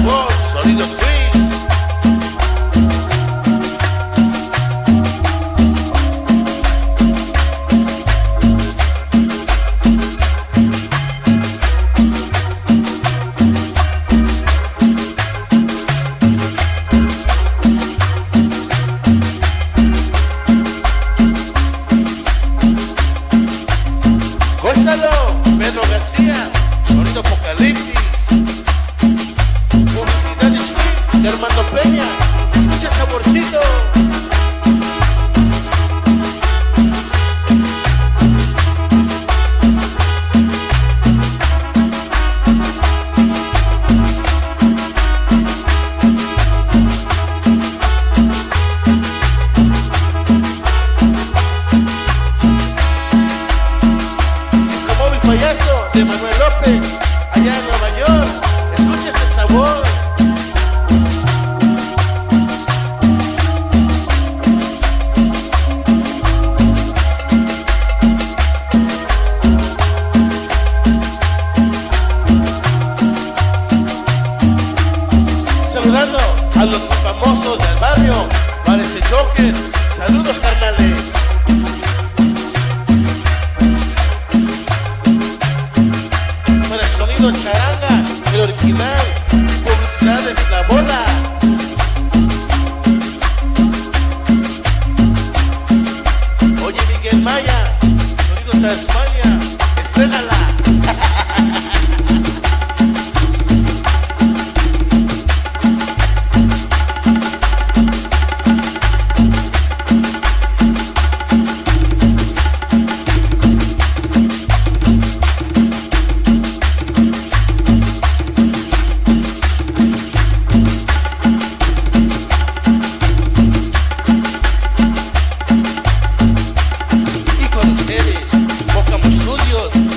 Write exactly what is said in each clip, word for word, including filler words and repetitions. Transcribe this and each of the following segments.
sabor, sonido Twins. Gózalo, Pedro García, sonido Apocalipsis. Publicidad de Street de Armando Peña. Escucha el saborcito. Payaso de Manuel López, allá en Nueva York. Escucha ese sabor. Saludando a los famosos del barrio, Bares de Joker. Saludos, carnales. Sonido Charanga, el original. Publicidades La Bola. Oye, Miguel Maya, sonido Tasmania. Estrégala.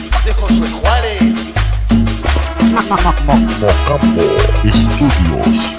Mocambo Estudios.